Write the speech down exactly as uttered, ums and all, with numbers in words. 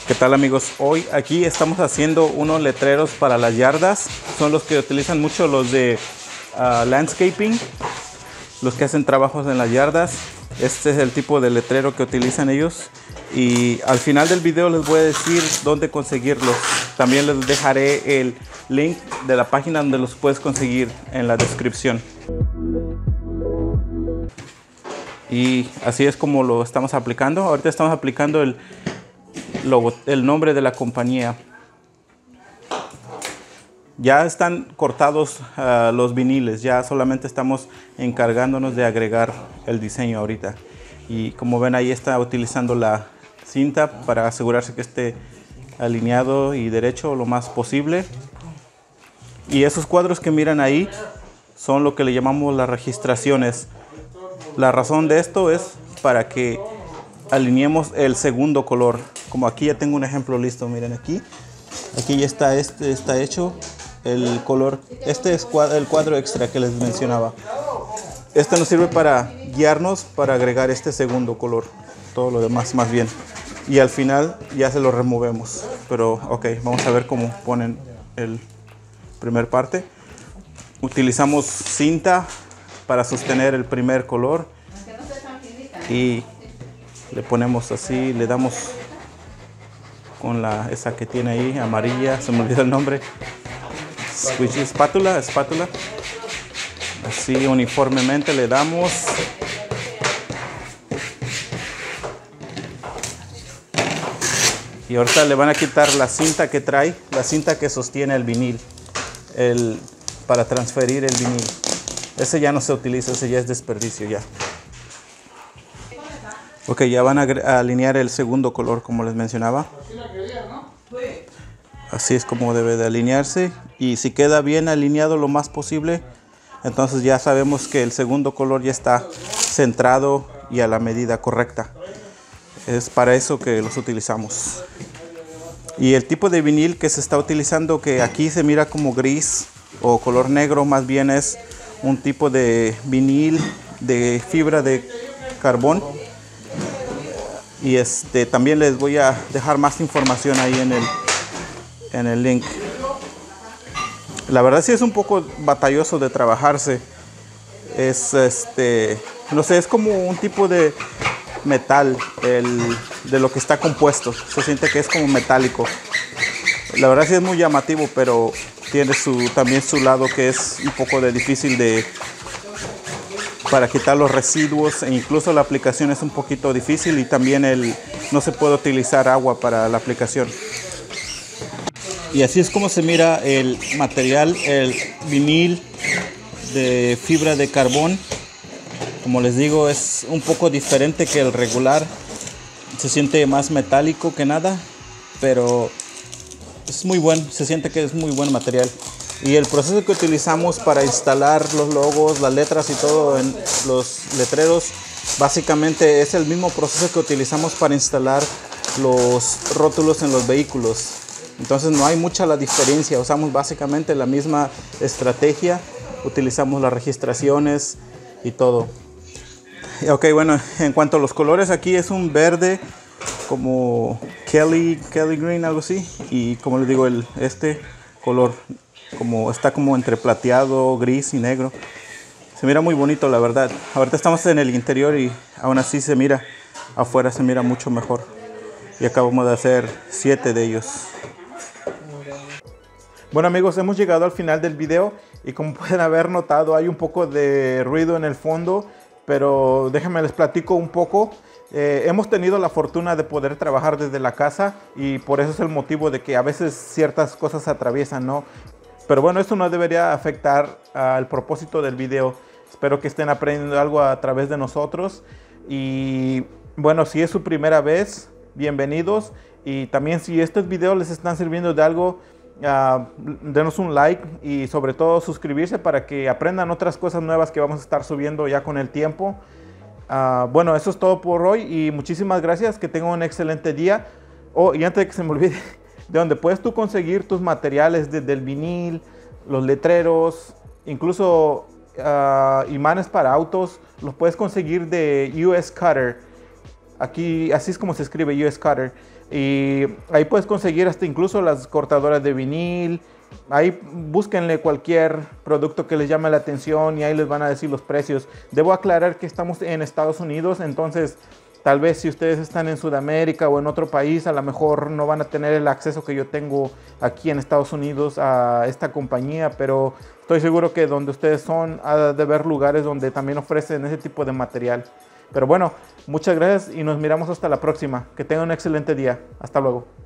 ¿Qué tal, amigos? Hoy aquí estamos haciendo unos letreros para las yardas. Son los que utilizan mucho los de uh, landscaping, los que hacen trabajos en las yardas. Este es el tipo de letrero que utilizan ellos. Y al final del video les voy a decir dónde conseguirlos. También les dejaré el link de la página donde los puedes conseguir en la descripción. Y así es como lo estamos aplicando. Ahorita estamos aplicando el Logo, el nombre de la compañía. Ya están cortados uh, los viniles, ya solamente estamos encargándonos de agregar el diseño ahorita. Y como ven, ahí está utilizando la cinta para asegurarse que esté alineado y derecho lo más posible. Y esos cuadros que miran ahí son lo que le llamamos las registraciones. La razón de esto es para que alineemos el segundo color. Como aquí ya tengo un ejemplo listo, miren aquí. Aquí ya está, este está hecho el color. Este es el cuadro extra que les mencionaba. Este nos sirve para guiarnos, para agregar este segundo color. Todo lo demás más bien. Y al final ya se lo removemos. Pero ok, vamos a ver cómo ponen el primer parte. Utilizamos cinta para sostener el primer color. Y le ponemos así, le damos con la esa que tiene ahí, amarilla, se me olvidó el nombre. Espátula, espátula. Así uniformemente le damos. Y ahorita le van a quitar la cinta que trae, la cinta que sostiene el vinil, el, para transferir el vinil. Ese ya no se utiliza, ese ya es desperdicio ya. Ok, ya van a, a alinear el segundo color como les mencionaba. Así es como debe de alinearse. Y si queda bien alineado lo más posible, entonces ya sabemos que el segundo color ya está centrado y a la medida correcta. Es para eso que los utilizamos. Y el tipo de vinil que se está utilizando, que aquí se mira como gris o color negro, más bien es un tipo de vinil de fibra de carbón. Y este, también les voy a dejar más información ahí en el, en el link. La verdad sí es un poco batalloso de trabajarse. Es este, no sé, es como un tipo de metal el, de lo que está compuesto. Se siente que es como metálico. La verdad sí es muy llamativo, pero tiene su, también su lado que es un poco de difícil de para quitar los residuos, e incluso la aplicación es un poquito difícil y también el, no se puede utilizar agua para la aplicación. Y así es como se mira el material, el vinil de fibra de carbón. Como les digo, es un poco diferente que el regular, se siente más metálico que nada, pero es muy bueno, se siente que es muy buen material. Y el proceso que utilizamos para instalar los logos, las letras y todo en los letreros, básicamente es el mismo proceso que utilizamos para instalar los rótulos en los vehículos. Entonces no hay mucha la diferencia, usamos básicamente la misma estrategia, utilizamos las registraciones y todo. Ok, bueno, en cuanto a los colores, aquí es un verde como Kelly, Kelly Green, algo así. Y como les digo, el, este color como está como entre plateado, gris y negro. Se mira muy bonito, la verdad. Ahorita estamos en el interior y aún así se mira, afuera se mira mucho mejor. Y acabamos de hacer siete de ellos. Bueno, amigos, hemos llegado al final del video y como pueden haber notado hay un poco de ruido en el fondo, pero déjenme les platico un poco. Eh, hemos tenido la fortuna de poder trabajar desde la casa y por eso es el motivo de que a veces ciertas cosas se atraviesan, ¿no? Pero bueno, esto no debería afectar al propósito del video. Espero que estén aprendiendo algo a través de nosotros. Y bueno, si es su primera vez, bienvenidos. Y también si estos videos les están sirviendo de algo, uh, denos un like y sobre todo suscribirse para que aprendan otras cosas nuevas que vamos a estar subiendo ya con el tiempo. Uh, bueno, eso es todo por hoy y muchísimas gracias. Que tengan un excelente día. Oh, y antes de que se me olvide, de donde puedes tú conseguir tus materiales desde el vinil, los letreros, incluso uh, imanes para autos, los puedes conseguir de U S Cutter. Aquí así es como se escribe U S Cutter. Y ahí puedes conseguir hasta incluso las cortadoras de vinil. Ahí búsquenle cualquier producto que les llame la atención y ahí les van a decir los precios. Debo aclarar que estamos en Estados Unidos, entonces tal vez si ustedes están en Sudamérica o en otro país, a lo mejor no van a tener el acceso que yo tengo aquí en Estados Unidos a esta compañía, pero estoy seguro que donde ustedes son, ha de haber lugares donde también ofrecen ese tipo de material. Pero bueno, muchas gracias y nos miramos hasta la próxima. Que tengan un excelente día. Hasta luego.